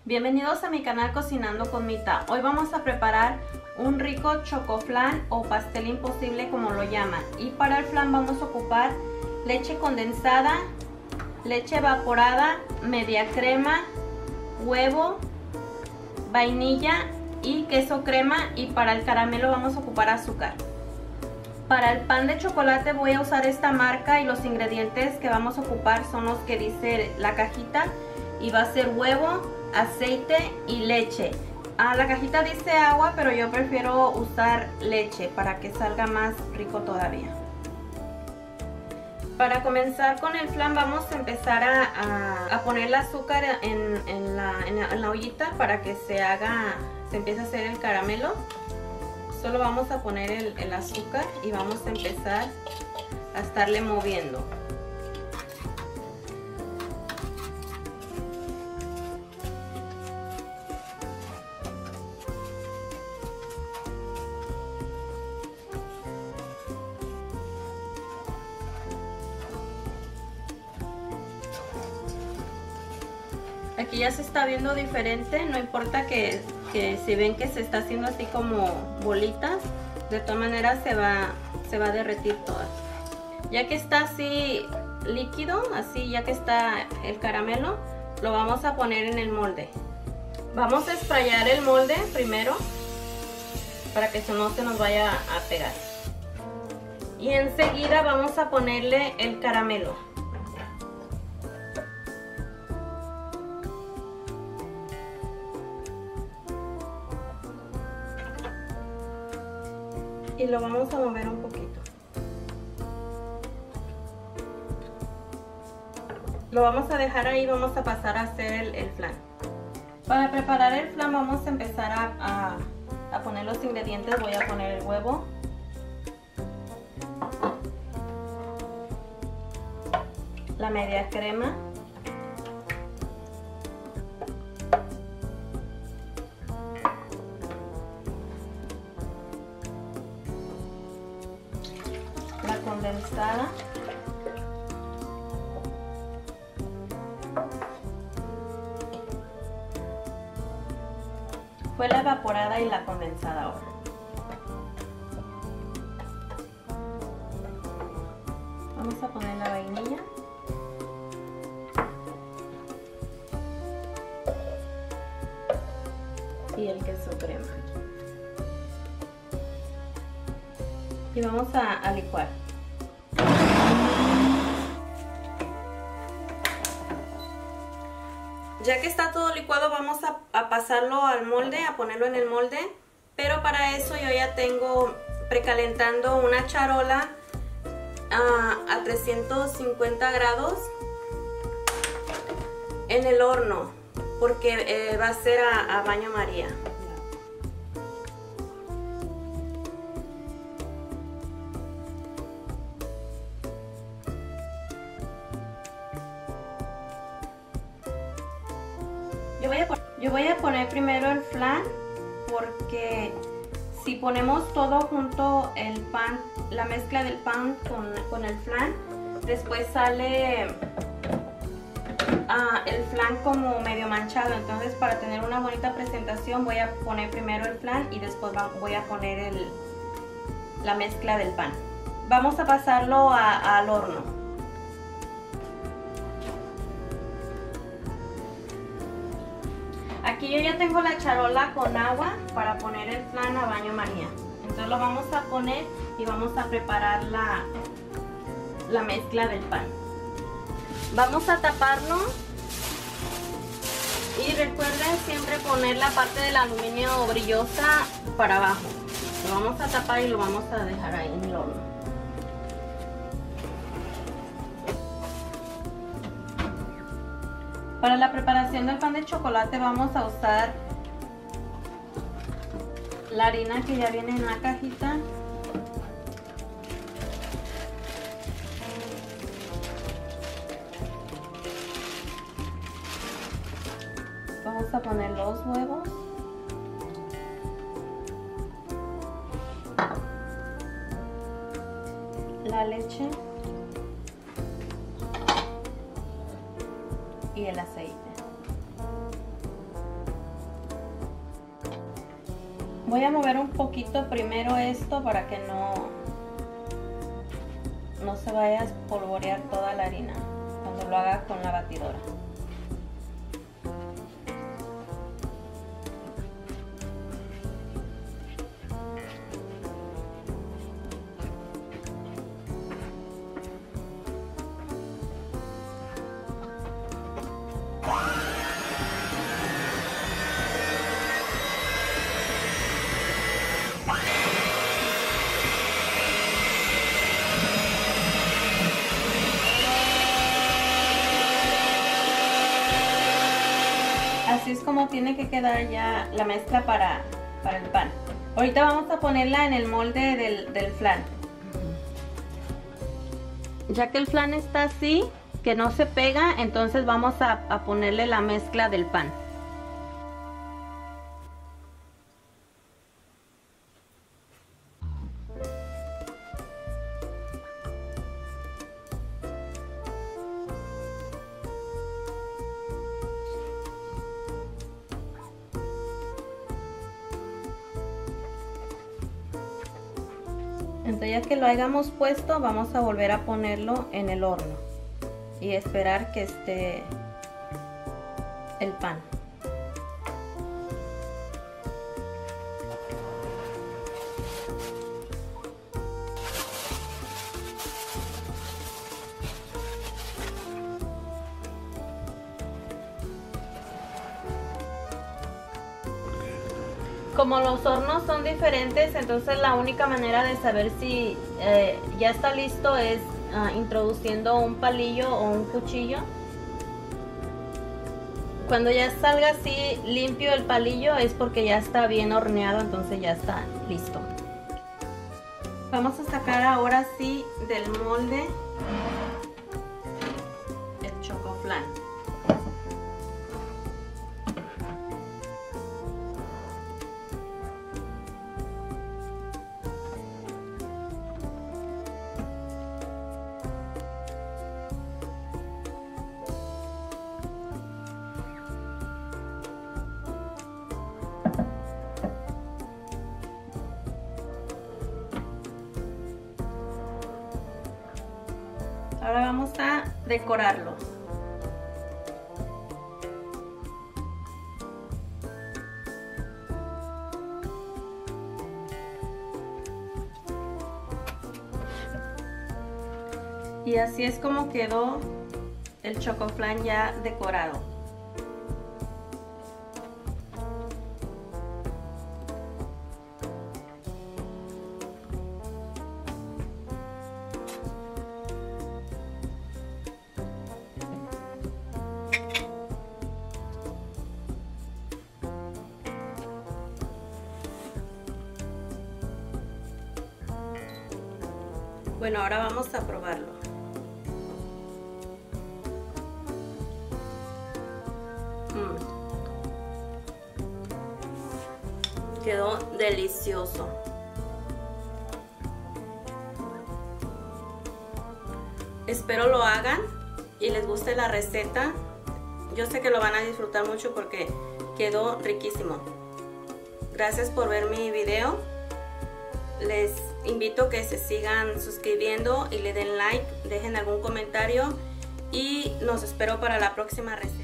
Bienvenidos a mi canal Cocinando con Mita. Hoy vamos a preparar un rico chocoflan o pastel imposible como lo llaman. Y para el flan vamos a ocupar leche condensada, leche evaporada, media crema, huevo, vainilla y queso crema, y para el caramelo vamos a ocupar azúcar. Para el pan de chocolate voy a usar esta marca y los ingredientes que vamos a ocupar son los que dice la cajita, y va a ser huevo, aceite y leche. La cajita dice agua, pero yo prefiero usar leche para que salga más rico todavía. Para comenzar con el flan vamos a empezar a poner el azúcar en la ollita para que se empiece a hacer el caramelo. Solo vamos a poner el azúcar y vamos a empezar a estarle moviendo. Aquí ya se está viendo diferente, no importa que si ven que se está haciendo así como bolitas, de todas maneras se va a derretir todas. Ya que está así líquido, así ya que está el caramelo, lo vamos a poner en el molde. Vamos a sprayar el molde primero para que no se nos vaya a pegar. Y enseguida vamos a ponerle el caramelo. Y lo vamos a mover un poquito. Lo vamos a dejar ahí, vamos a pasar a hacer el flan. Para preparar el flan vamos a empezar a poner los ingredientes. Voy a poner el huevo, la media crema, la condensada, fue la evaporada y la condensada ahora. Vamos a poner la vainilla y el queso crema. Y vamos a licuar. Ya que está todo licuado vamos a pasarlo al molde, a ponerlo en el molde. Pero para eso yo ya tengo precalentando una charola a 350 grados en el horno, porque va a ser a baño María. Yo voy a poner primero el flan, porque si ponemos todo junto, el pan, la mezcla del pan con el flan, después sale el flan como medio manchado. Entonces, para tener una bonita presentación voy a poner primero el flan y después voy a poner la mezcla del pan. Vamos a pasarlo al horno. Aquí yo ya tengo la charola con agua para poner el flan a baño María. Entonces lo vamos a poner y vamos a preparar la mezcla del pan. Vamos a taparlo y recuerden siempre poner la parte del aluminio brillosa para abajo. Lo vamos a tapar y lo vamos a dejar ahí en el horno. Para la preparación del pan de chocolate vamos a usar la harina que ya viene en la cajita. Vamos a poner los huevos. La leche. y el aceite. Voy a mover un poquito primero esto para que no se vaya a espolvorear toda la harina cuando lo haga con la batidora. Así es como tiene que quedar ya la mezcla para el pan. Ahorita vamos a ponerla en el molde del flan. Ya que el flan está así, que no se pega, entonces vamos a ponerle la mezcla del pan. Entonces ya que lo hayamos puesto, vamos a volver a ponerlo en el horno y esperar que esté el pan. Como los hornos son diferentes, entonces la única manera de saber si ya está listo es introduciendo un palillo o un cuchillo. Cuando ya salga así limpio el palillo es porque ya está bien horneado, entonces ya está listo. Vamos a sacar ahora sí del molde el chocoflan. Ahora vamos a decorarlo. Y así es como quedó el chocoflan ya decorado. Bueno, ahora vamos a probarlo. Quedó delicioso. Espero lo hagan y les guste la receta. Yo sé que lo van a disfrutar mucho porque quedó riquísimo. Gracias por ver mi video. Les invito a que se sigan suscribiendo y le den like, dejen algún comentario y los espero para la próxima receta.